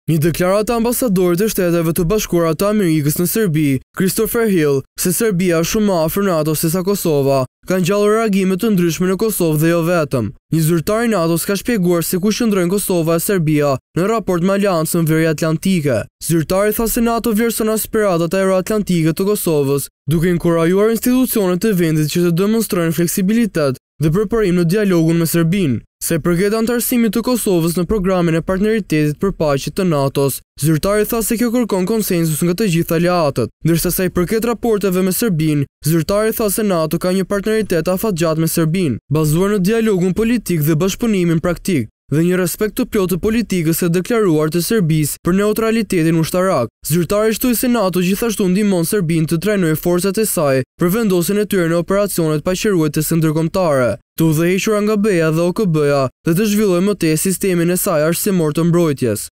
Një deklaratë ambasadorit të Shteteve të Bashkuara të Amerikës në Serbi, Christopher Hill, se Serbia është shumë më afër NATO-s se sa Kosova, kanë gjallur reagime të ndryshme në Kosovë dhe jo vetëm. Një zyrtari NATO-s ka shpjeguar se ku qëndrojnë Kosova e Serbia në raport me Aleancën Veri-Atlantike. Zyrtari tha se NATO vlerëson aspiratat aeroatlantike të Kosovës, duke inkurajuar institucionet e vendit që të demonstrojnë fleksibilitet dhe përparim në dialogun me Serbinë. Se përket antarësimit të Kosovës në programin e partneritetit për paqe të NATO-s, zyrtari tha se kjo kërkon konsensus nga të gjitha aleatët. Ndërsa sa i përket raporteve me Serbinë, zyrtari tha se NATO ka një partneritet afatgjatë me Serbinë, bazuar në dialogun politik dhe bashkëpunimin praktik, dhe një respekt të plotë të politikës e deklaruar të Serbisë për neutralitetin ushtarak. Zyrtari shtoi se NATO gjithashtu ndihmon Serbinë të trajnojë forcat e saj për vendosjen e tyre në operacionet paqëruese ndërkombëtare, të udhëhequra nga BE-ja dhe OKB-ja dhe të zhvillojë më tej sistemin e saj arsimor të mbrojtjes.